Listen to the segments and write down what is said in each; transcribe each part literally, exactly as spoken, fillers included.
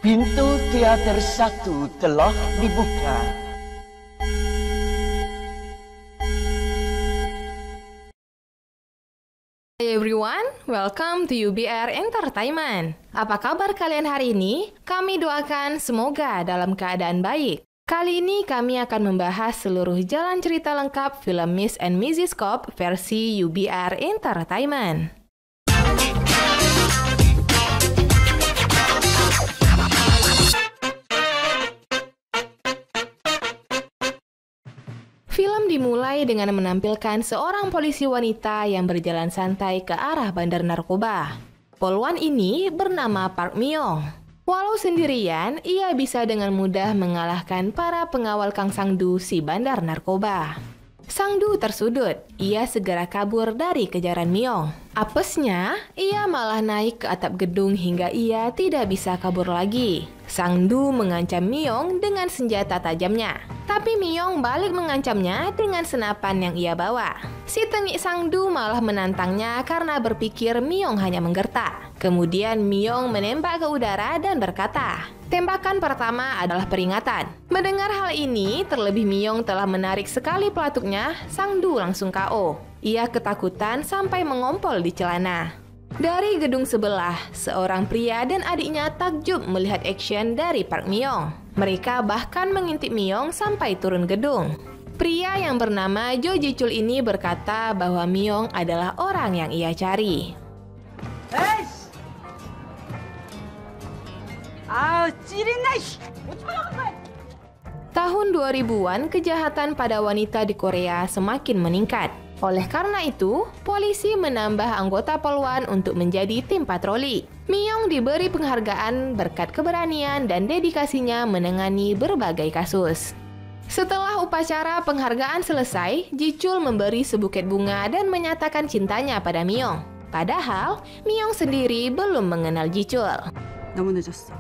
Pintu teater satu telah dibuka. Hi everyone, welcome to U B R Entertainment. Apa kabar kalian hari ini? Kami doakan semoga dalam keadaan baik. Kali ini kami akan membahas seluruh jalan cerita lengkap film Miss and Missus Cobb versi U B R Entertainment. Film dimulai dengan menampilkan seorang polisi wanita yang berjalan santai ke arah bandar narkoba. Poluan ini bernama Park Myung. Walau sendirian, ia bisa dengan mudah mengalahkan para pengawal Kang Sang-du si bandar narkoba. Sang-du tersudut, ia segera kabur dari kejaran Myung. Apesnya, ia malah naik ke atap gedung hingga ia tidak bisa kabur lagi. Sang-du mengancam Myung dengan senjata tajamnya. Tapi Myung balik mengancamnya dengan senapan yang ia bawa. Si tengik Sang-du malah menantangnya karena berpikir Myung hanya menggertak. Kemudian Myung menembak ke udara dan berkata, "Tembakan pertama adalah peringatan." Mendengar hal ini, terlebih Myung telah menarik sekali pelatuknya, Sang-du langsung K O. Ia ketakutan sampai mengompol di celana. Dari gedung sebelah, seorang pria dan adiknya takjub melihat action dari Park Myung. Mereka bahkan mengintip Myung sampai turun gedung. Pria yang bernama Jo Ji-chul ini berkata bahwa Myung adalah orang yang ia cari. Tahun dua ribuan, kejahatan pada wanita di Korea semakin meningkat. Oleh karena itu, polisi menambah anggota poluan untuk menjadi tim patroli. Myung diberi penghargaan berkat keberanian dan dedikasinya menangani berbagai kasus. Setelah upacara penghargaan selesai, Ji-chul memberi sebuket bunga dan menyatakan cintanya pada Myung. Padahal, Myung sendiri belum mengenal Ji-chul. 너무 늦었어.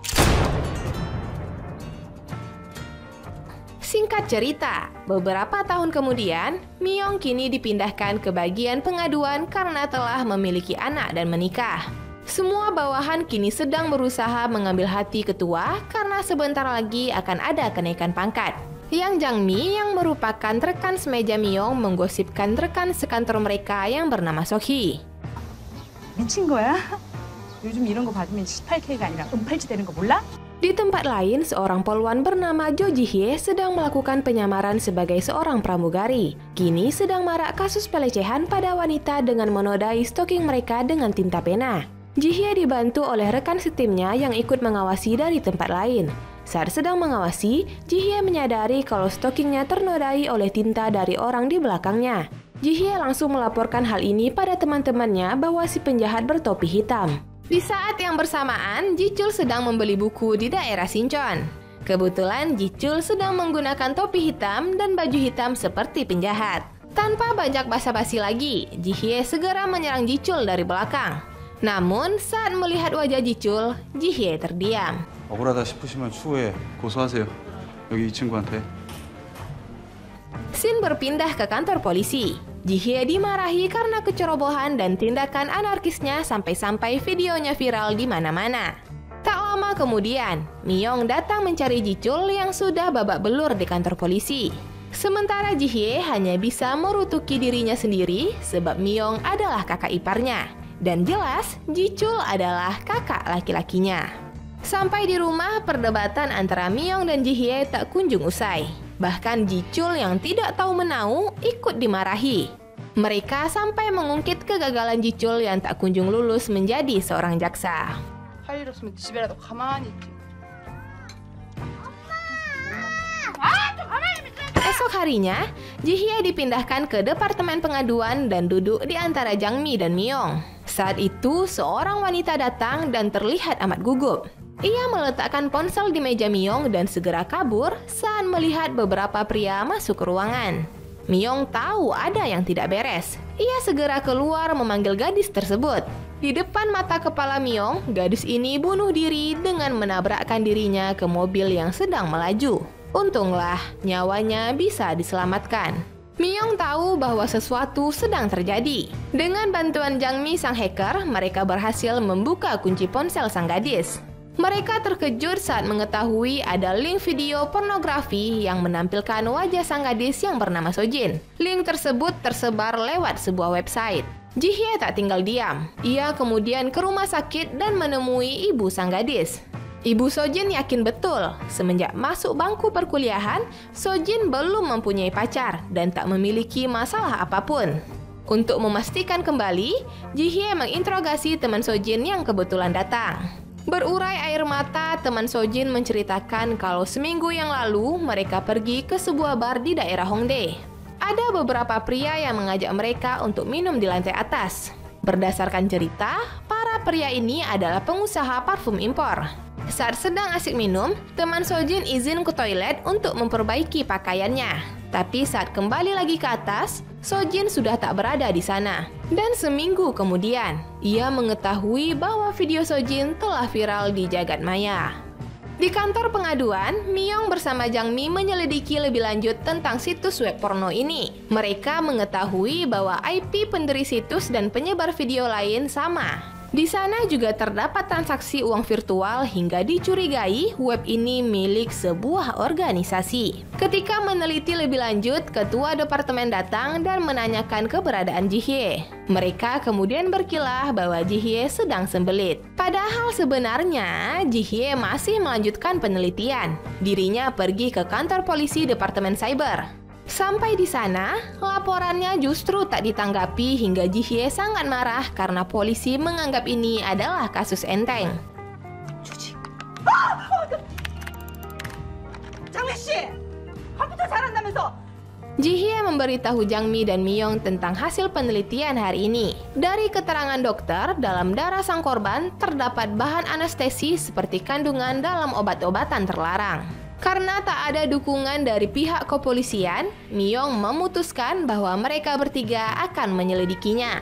Singkat cerita, beberapa tahun kemudian, Myung kini dipindahkan ke bagian pengaduan karena telah memiliki anak dan menikah. Semua bawahan kini sedang berusaha mengambil hati ketua karena sebentar lagi akan ada kenaikan pangkat. Yang Jang-mi yang merupakan rekan semeja Myung menggosipkan rekan sekantor mereka yang bernama Sok-hee. 미친 거야? 요즘 이런 거 받으면 십팔 케이가 아니라 은팔찌 되는 거 몰라? Di tempat lain, seorang poluan bernama Jo Ji-hye sedang melakukan penyamaran sebagai seorang pramugari. Kini sedang marak kasus pelecehan pada wanita dengan menodai stocking mereka dengan tinta pena. Ji-hye dibantu oleh rekan setimnya yang ikut mengawasi dari tempat lain. Saat sedang mengawasi, Ji-hye menyadari kalau stockingnya ternodai oleh tinta dari orang di belakangnya. Ji-hye langsung melaporkan hal ini pada teman-temannya bahwa si penjahat bertopi hitam. Di saat yang bersamaan, Ji-chul sedang membeli buku di daerah Sinchon. Kebetulan Ji-chul sedang menggunakan topi hitam dan baju hitam seperti penjahat. Tanpa banyak basa-basi lagi, Ji-hye segera menyerang Ji-chul dari belakang. Namun, saat melihat wajah Ji-chul, Ji-hye terdiam. 억울하다 싶으시면 추후에 고소하세요. 여기 이 친구한테. Scene berpindah ke kantor polisi. Ji-hye dimarahi karena kecerobohan dan tindakan anarkisnya sampai-sampai videonya viral di mana-mana. Tak lama kemudian, Myung datang mencari Ji-chul yang sudah babak belur di kantor polisi. Sementara Ji-hye hanya bisa merutuki dirinya sendiri sebab Myung adalah kakak iparnya. Dan jelas, Ji-chul adalah kakak laki-lakinya. Sampai di rumah, perdebatan antara Myung dan Ji-hye tak kunjung usai. Bahkan Ji-chul yang tidak tahu menau ikut dimarahi. Mereka sampai mengungkit kegagalan Ji-chul yang tak kunjung lulus menjadi seorang jaksa. 할 일 없으면 집에라도 가만히 있지. Esok harinya, Ji-hye dipindahkan ke departemen pengaduan dan duduk di antara Jang-mi dan Myung. Saat itu, seorang wanita datang dan terlihat amat gugup. Ia meletakkan ponsel di meja Myung dan segera kabur saat melihat beberapa pria masuk ke ruangan. Myung tahu ada yang tidak beres. Ia segera keluar memanggil gadis tersebut. Di depan mata kepala Myung, gadis ini bunuh diri dengan menabrakkan dirinya ke mobil yang sedang melaju. Untunglah, nyawanya bisa diselamatkan. Myung tahu bahwa sesuatu sedang terjadi. Dengan bantuan Jang-mi sang hacker, mereka berhasil membuka kunci ponsel sang gadis. Mereka terkejut saat mengetahui ada link video pornografi yang menampilkan wajah sang gadis yang bernama Sojin. Link tersebut tersebar lewat sebuah website. Ji-hye tak tinggal diam. Ia kemudian ke rumah sakit dan menemui ibu sang gadis. Ibu Sojin yakin betul, semenjak masuk bangku perkuliahan, Sojin belum mempunyai pacar dan tak memiliki masalah apapun. Untuk memastikan kembali, Ji-hye menginterogasi teman Sojin yang kebetulan datang. Berurai air mata, teman Sojin menceritakan kalau seminggu yang lalu mereka pergi ke sebuah bar di daerah Hongdae. Ada beberapa pria yang mengajak mereka untuk minum di lantai atas. Berdasarkan cerita, para pria ini adalah pengusaha parfum impor. Saat sedang asik minum, teman Sojin izin ke toilet untuk memperbaiki pakaiannya. Tapi saat kembali lagi ke atas, Sojin sudah tak berada di sana. Dan seminggu kemudian, ia mengetahui bahwa video Sojin telah viral di jagat maya. Di kantor pengaduan, Myung bersama Jang Mi menyelidiki lebih lanjut tentang situs web porno ini. Mereka mengetahui bahwa I P pendiri situs dan penyebar video lain sama. Di sana juga terdapat transaksi uang virtual hingga dicurigai web ini milik sebuah organisasi. Ketika meneliti lebih lanjut, ketua departemen datang dan menanyakan keberadaan Ji-hye. Mereka kemudian berkilah bahwa Ji-hye sedang sembelit. Padahal sebenarnya Ji-hye masih melanjutkan penelitian. Dirinya pergi ke kantor polisi departemen cyber. Sampai di sana, laporannya justru tak ditanggapi hingga Ji-hye sangat marah karena polisi menganggap ini adalah kasus enteng. Ji-hye memberitahu Jang Mi dan Myung tentang hasil penelitian hari ini. Dari keterangan dokter, dalam darah sang korban terdapat bahan anestesi seperti kandungan dalam obat-obatan terlarang. Karena tak ada dukungan dari pihak kepolisian, Myung memutuskan bahwa mereka bertiga akan menyelidikinya.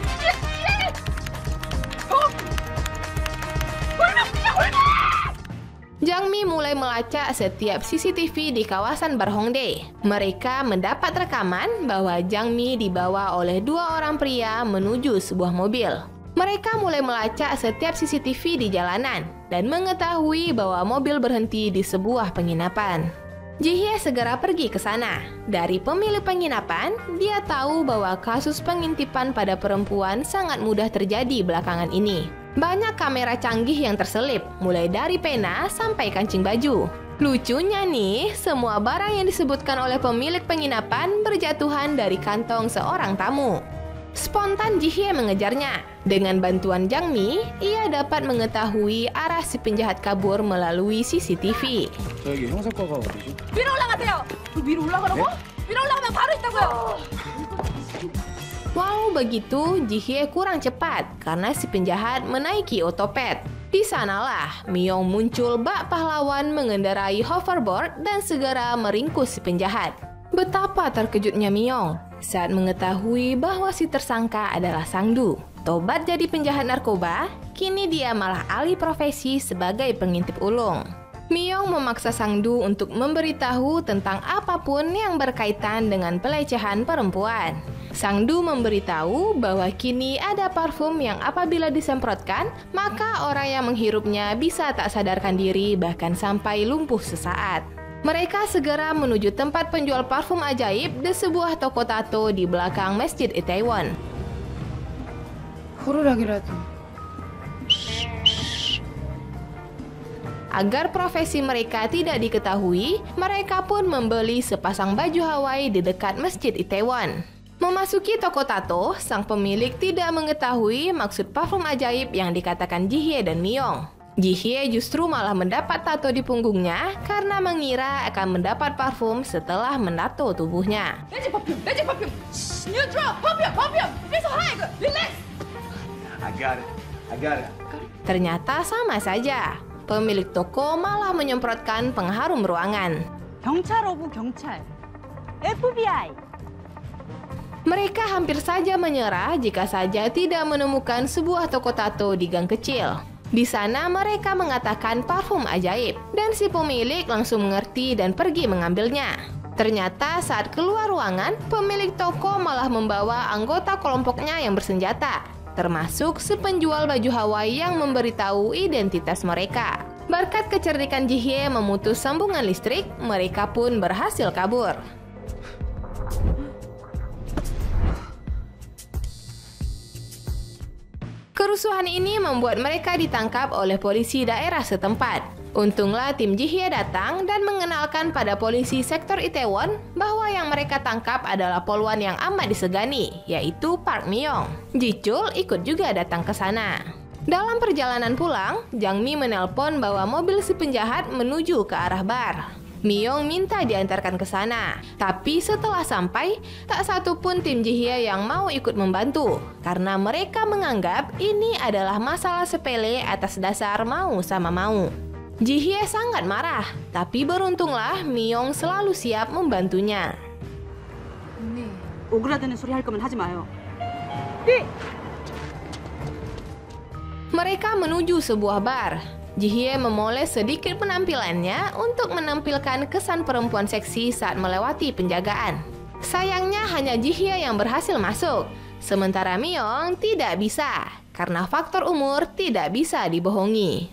Jang Mi mulai melacak setiap C C T V di kawasan bar Hongdae. Mereka mendapat rekaman bahwa Jang Mi dibawa oleh dua orang pria menuju sebuah mobil. Mereka mulai melacak setiap C C T V di jalanan dan mengetahui bahwa mobil berhenti di sebuah penginapan. Ji-hye segera pergi ke sana. Dari pemilik penginapan, dia tahu bahwa kasus pengintipan pada perempuan sangat mudah terjadi belakangan ini. Banyak kamera canggih yang terselip, mulai dari pena sampai kancing baju. Lucunya nih, semua barang yang disebutkan oleh pemilik penginapan berjatuhan dari kantong seorang tamu. Spontan Ji-hye mengejarnya. Dengan bantuan Jang Mi, ia dapat mengetahui arah si penjahat kabur melalui C C T V. 저기 형사과가 어디지? 위로 올라가세요. 위로 올라가라고? 위로 올라가면 바로 있다고요. Walau begitu, Ji-hye kurang cepat karena si penjahat menaiki otopet. Di sanalah Myung muncul bak pahlawan mengendarai hoverboard dan segera meringkus si penjahat. Betapa terkejutnya Myung saat mengetahui bahwa si tersangka adalah Sang-du. Tobat jadi penjahat narkoba, kini dia malah alih profesi sebagai pengintip ulung. Myung memaksa Sang-du untuk memberitahu tentang apapun yang berkaitan dengan pelecehan perempuan. Sang-du memberitahu bahwa kini ada parfum yang apabila disemprotkan, maka orang yang menghirupnya bisa tak sadarkan diri bahkan sampai lumpuh sesaat. Mereka segera menuju tempat penjual parfum ajaib di sebuah toko tato di belakang Masjid Itaewon. Agar profesi mereka tidak diketahui, mereka pun membeli sepasang baju Hawaii di dekat Masjid Itaewon. Memasuki toko tato, sang pemilik tidak mengetahui maksud parfum ajaib yang dikatakan Ji-hye dan Myung. Ji-hye justru malah mendapat tato di punggungnya karena mengira akan mendapat parfum setelah menato tubuhnya. 매직 퍼퓸, 매직 퍼퓸. 뉴트럴 퍼퓸, 퍼퓸. It's high, relax. I got it. I got it. Ternyata sama saja. Pemilik toko malah menyemprotkan pengharum ruangan. 경찰 오브 경찰. F B I. Mereka hampir saja menyerah jika saja tidak menemukan sebuah toko tato di gang kecil. Di sana mereka mengatakan parfum ajaib, dan si pemilik langsung mengerti dan pergi mengambilnya. Ternyata saat keluar ruangan, pemilik toko malah membawa anggota kelompoknya yang bersenjata. termasuk si penjual baju Hawaii yang memberitahu identitas mereka. Berkat kecerdikan Ji-hye memutus sambungan listrik, mereka pun berhasil kabur. Kerusuhan ini membuat mereka ditangkap oleh polisi daerah setempat. Untunglah tim Ji-hye datang dan mengenalkan pada polisi sektor Itaewon bahwa yang mereka tangkap adalah poluan yang amat disegani, yaitu Park Mi-young. Ji-chul ikut juga datang ke sana. Dalam perjalanan pulang, Jang Mi menelpon bahwa mobil si penjahat menuju ke arah bar. Mi-young minta diantarkan ke sana, tapi setelah sampai, tak satu pun tim Ji-hye yang mau ikut membantu, karena mereka menganggap ini adalah masalah sepele atas dasar mau sama mau. Ji-hye sangat marah, tapi beruntunglah Mi-young selalu siap membantunya. 오그라드는 소리 할 거면 하지 마요. Mereka menuju sebuah bar. Ji-hye memoles sedikit penampilannya untuk menampilkan kesan perempuan seksi saat melewati penjagaan. Sayangnya hanya Ji-hye yang berhasil masuk, sementara Mi-young tidak bisa, karena faktor umur tidak bisa dibohongi.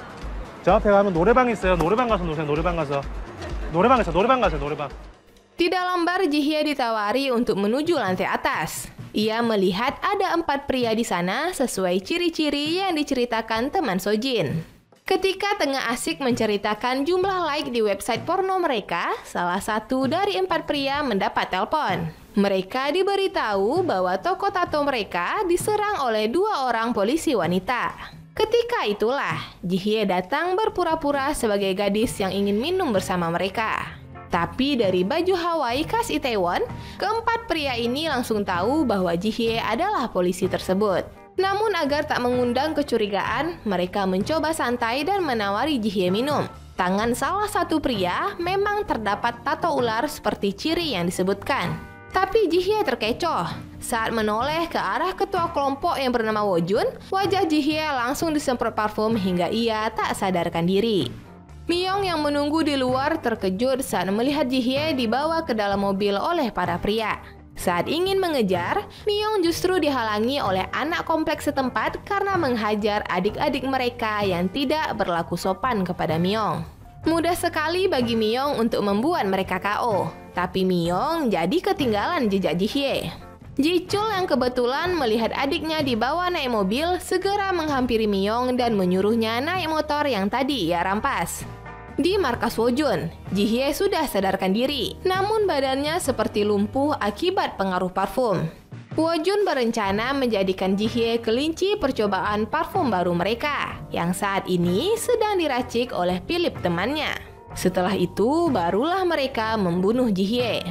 저 앞에 가면 노래방 있어요. 노래방 가서 노세요. 노래방 가서. 노래방 있어. 노래방 가세요. 노래방. Di dalam bar, Ji-hye ditawari untuk menuju lantai atas. Ia melihat ada empat pria di sana sesuai ciri-ciri yang diceritakan teman Sojin. Ketika tengah asik menceritakan jumlah like di website porno mereka, salah satu dari empat pria mendapat telepon. Mereka diberitahu bahwa toko tato mereka diserang oleh dua orang polisi wanita. Ketika itulah, Ji-hye datang berpura-pura sebagai gadis yang ingin minum bersama mereka. Tapi dari baju Hawaii khas Itaewon, keempat pria ini langsung tahu bahwa Ji-hye adalah polisi tersebut. Namun agar tak mengundang kecurigaan, mereka mencoba santai dan menawari Ji-hye minum. Tangan salah satu pria memang terdapat tato ular seperti ciri yang disebutkan. Tapi Ji-hye terkecoh. Saat menoleh ke arah ketua kelompok yang bernama Wojun, wajah Ji-hye langsung disemprot parfum hingga ia tak sadarkan diri. Mi-young yang menunggu di luar terkejut saat melihat Ji-hye dibawa ke dalam mobil oleh para pria. Saat ingin mengejar, Mi-young justru dihalangi oleh anak kompleks setempat karena menghajar adik-adik mereka yang tidak berlaku sopan kepada Mi-young. Mudah sekali bagi Mi-young untuk membuat mereka K O, tapi Mi-young jadi ketinggalan jejak Ji-hye. Ji-chul yang kebetulan melihat adiknya dibawa naik mobil segera menghampiri Mi-young dan menyuruhnya naik motor yang tadi ia rampas. Di markas Wojun, Ji-hye sudah sadarkan diri, namun badannya seperti lumpuh akibat pengaruh parfum. Wojun berencana menjadikan Ji-hye kelinci percobaan parfum baru mereka, yang saat ini sedang diracik oleh Philip temannya. Setelah itu, barulah mereka membunuh Ji-hye.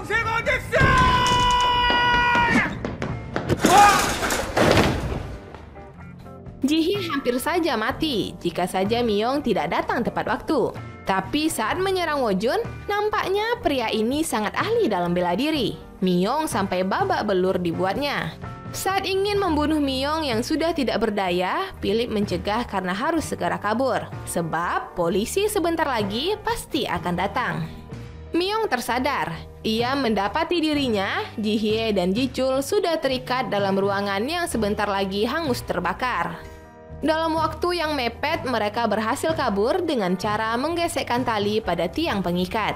Ji-hye hampir saja mati jika saja Mi-young tidak datang tepat waktu. Tapi saat menyerang Wojun, nampaknya pria ini sangat ahli dalam bela diri. Mi-young sampai babak belur dibuatnya. Saat ingin membunuh Mi-young yang sudah tidak berdaya, Philip mencegah karena harus segera kabur. Sebab polisi sebentar lagi pasti akan datang. Mi-young tersadar. Ia mendapati dirinya, Ji-hye dan Ji-chul sudah terikat dalam ruangan yang sebentar lagi hangus terbakar. Dalam waktu yang mepet, mereka berhasil kabur dengan cara menggesekkan tali pada tiang pengikat.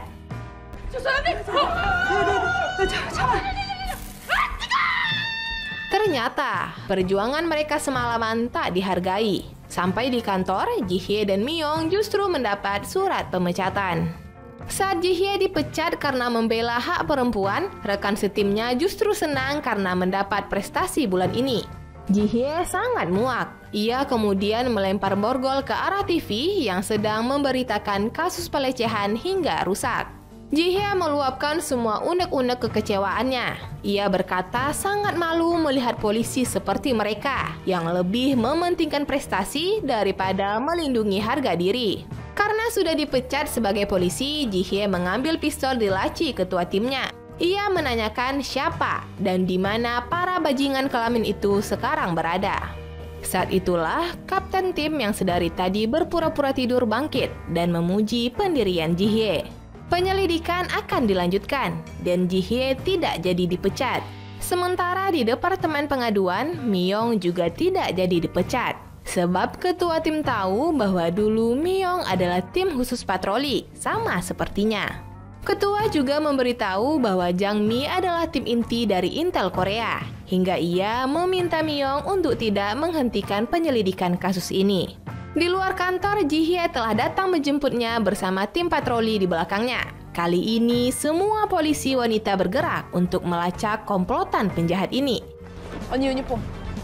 Ternyata, perjuangan mereka semalaman tak dihargai. Sampai di kantor, Ji-hye dan Mi-young justru mendapat surat pemecatan. Saat Ji-hye dipecat karena membela hak perempuan, rekan setimnya justru senang karena mendapat prestasi bulan ini. Ji-hye sangat muak. Ia kemudian melempar borgol ke arah T V yang sedang memberitakan kasus pelecehan hingga rusak. Ji-hye meluapkan semua unek-unek kekecewaannya. Ia berkata sangat malu melihat polisi seperti mereka yang lebih mementingkan prestasi daripada melindungi harga diri. Karena sudah dipecat sebagai polisi, Ji-hye mengambil pistol di laci ketua timnya. Ia menanyakan siapa dan di mana para bajingan kelamin itu sekarang berada. Saat itulah, kapten tim yang sedari tadi berpura-pura tidur bangkit dan memuji pendirian Ji-hye. Penyelidikan akan dilanjutkan dan Ji-hye tidak jadi dipecat. Sementara di Departemen Pengaduan, Myong juga tidak jadi dipecat. Sebab ketua tim tahu bahwa dulu Myong adalah tim khusus patroli, sama sepertinya. Ketua juga memberitahu bahwa Jang Mi adalah tim inti dari Intel Korea, hingga ia meminta Myong untuk tidak menghentikan penyelidikan kasus ini. Di luar kantor, Ji Hye telah datang menjemputnya bersama tim patroli di belakangnya. Kali ini, semua polisi wanita bergerak untuk melacak komplotan penjahat ini. 언니 유니폼.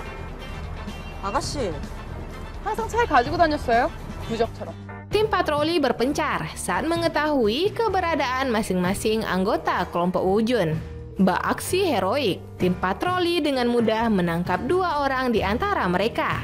아가씨, 항상 잘 가지고 다녔어요? 부적처럼. Tim patroli berpencar saat mengetahui keberadaan masing-masing anggota kelompok Wujun. Beraksi heroik, tim patroli dengan mudah menangkap dua orang di antara mereka.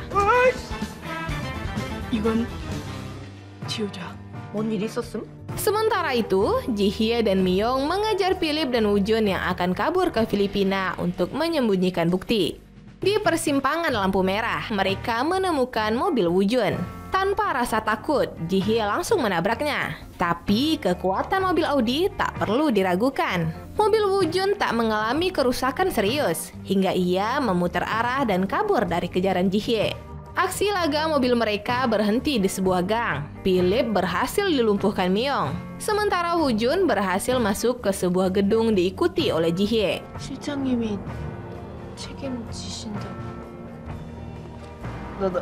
이건 지우자. 뭔 일 있었음? Sementara itu, Ji Hye dan Myong mengejar Philip dan Wujun yang akan kabur ke Filipina untuk menyembunyikan bukti. Di persimpangan lampu merah, mereka menemukan mobil Wujun. Tanpa rasa takut, Ji Hye langsung menabraknya. Tapi kekuatan mobil Audi tak perlu diragukan. Mobil Wujun tak mengalami kerusakan serius, hingga ia memutar arah dan kabur dari kejaran Ji Hye. Aksi laga mobil mereka berhenti di sebuah gang. Philip berhasil dilumpuhkan Myong. Sementara Wujun berhasil masuk ke sebuah gedung diikuti oleh Ji Hye. 실장님이 책임지신다. 너도.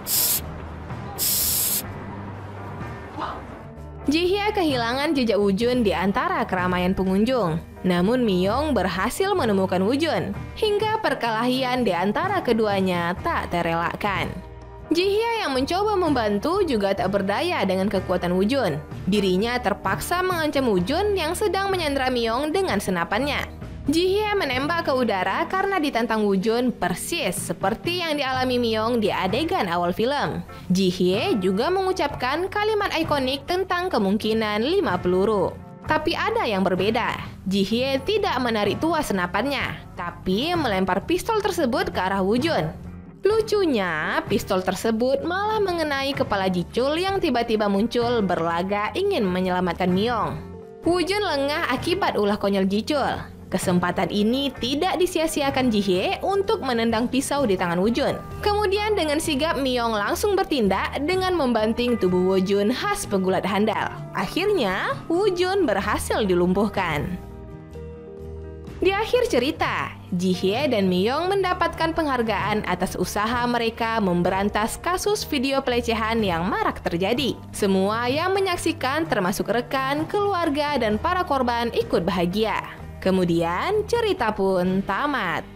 Ji Hye kehilangan jejak Wujun di antara keramaian pengunjung. Namun Myong berhasil menemukan Wujun, hingga perkelahian di antara keduanya tak terelakkan. Ji Hye yang mencoba membantu juga tak berdaya dengan kekuatan Wujun. Dirinya terpaksa mengancam Wujun yang sedang menyandera Myong dengan senapannya. Ji Hye menembak ke udara karena ditantang Wujun persis seperti yang dialami Myong di adegan awal film. Ji Hye juga mengucapkan kalimat ikonik tentang kemungkinan lima peluru. Tapi ada yang berbeda. Ji Hye tidak menarik tuas senapannya, tapi melempar pistol tersebut ke arah Wujun. Lucunya, pistol tersebut malah mengenai kepala Jicul yang tiba-tiba muncul berlaga ingin menyelamatkan Myong. Wujun lengah akibat ulah konyol Jicul. Kesempatan ini tidak disia-siakan Ji Hye untuk menendang pisau di tangan Wujun. Kemudian dengan sigap Myong langsung bertindak dengan membanting tubuh Wujun khas pegulat handal. Akhirnya, Wujun berhasil dilumpuhkan. Di akhir cerita, Ji Hye dan Myong mendapatkan penghargaan atas usaha mereka memberantas kasus video pelecehan yang marak terjadi. Semua yang menyaksikan termasuk rekan, keluarga, dan para korban ikut bahagia. Kemudian cerita pun tamat.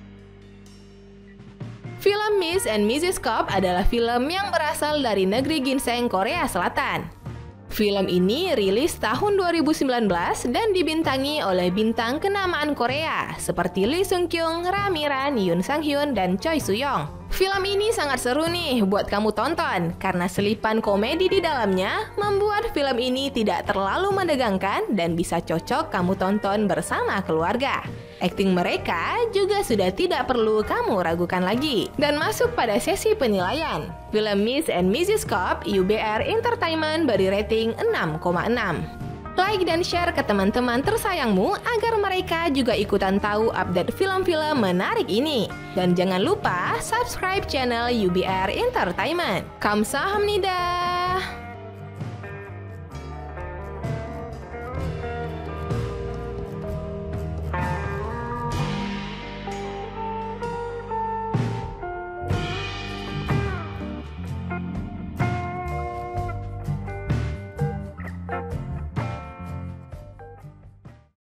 Film Miss and Missus Kopp adalah film yang berasal dari negeri ginseng Korea Selatan. Film ini rilis tahun dua ribu sembilan belas dan dibintangi oleh bintang kenamaan Korea seperti Lee Sung Kyung, Ramiran, Yoon Sang Hyun, dan Choi Soo Young. Film ini sangat seru nih buat kamu tonton karena selipan komedi di dalamnya membuat film ini tidak terlalu menegangkan dan bisa cocok kamu tonton bersama keluarga. Akting mereka juga sudah tidak perlu kamu ragukan lagi. Dan masuk pada sesi penilaian. Film Miss and Missus Kopp U B R Entertainment beri rating enam koma enam. Like dan share ke teman-teman tersayangmu agar mereka juga ikutan tahu update film-film menarik ini. Dan jangan lupa subscribe channel U B R Entertainment. Kamsahamnida.